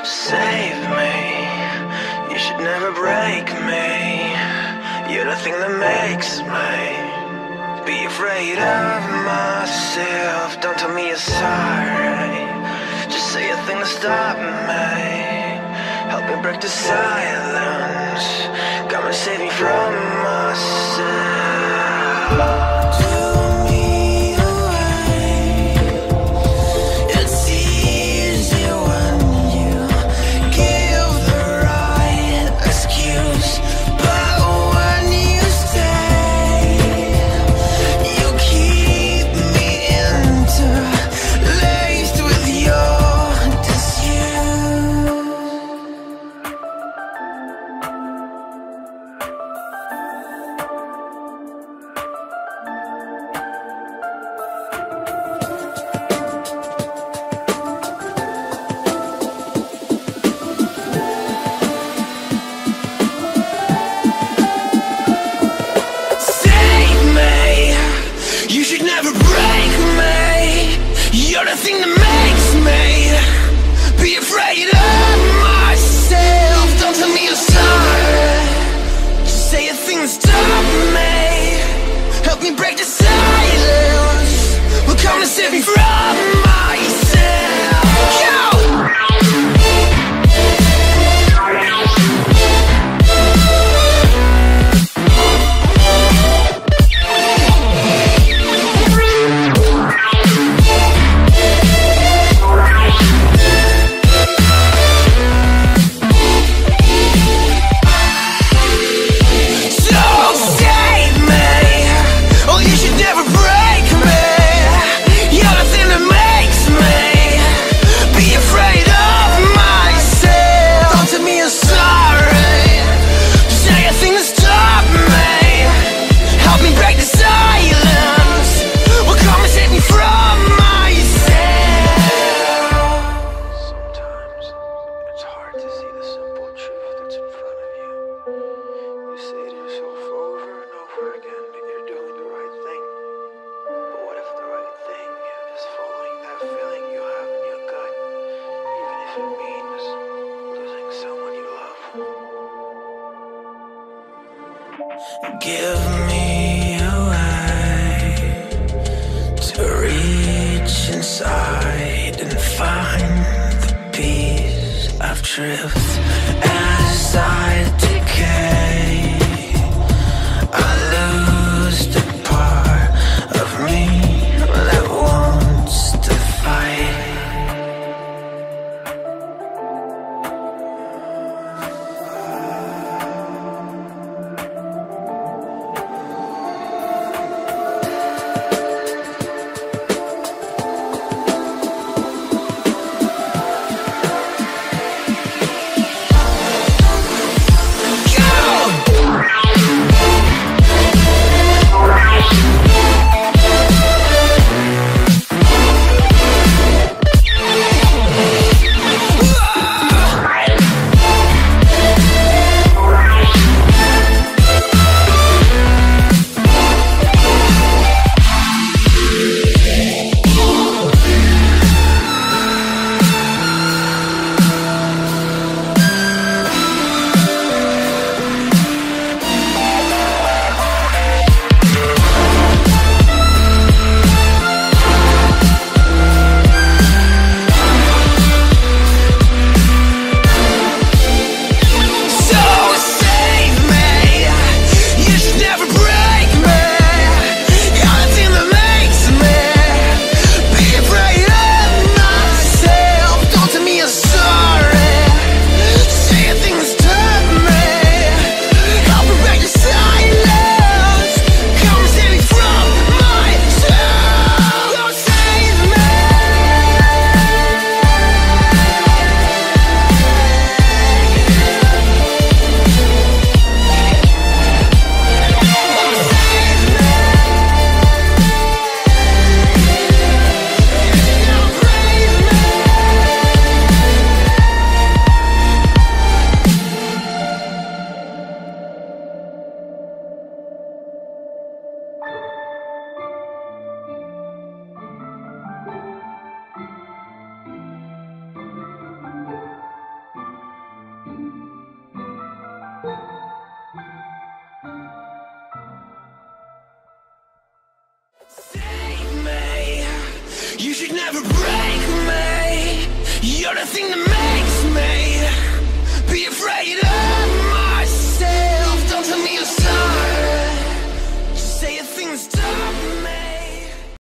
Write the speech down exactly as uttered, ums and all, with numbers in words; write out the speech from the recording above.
Save me, you should never break me. You're the thing that makes me be afraid of myself. Don't tell me you're sorry, just say a thing to stop me. Help me break the silence, come and save me from myself. You're the thing that makes me be afraid of myself. Don't tell me you're sorry, just say a thing to stop me. Help me break the silence, will come to save me from myself. Yo! Give me a way to reach inside and find the piece of truth. As I decay, I lose the part of me that wants to fight. the thing that makes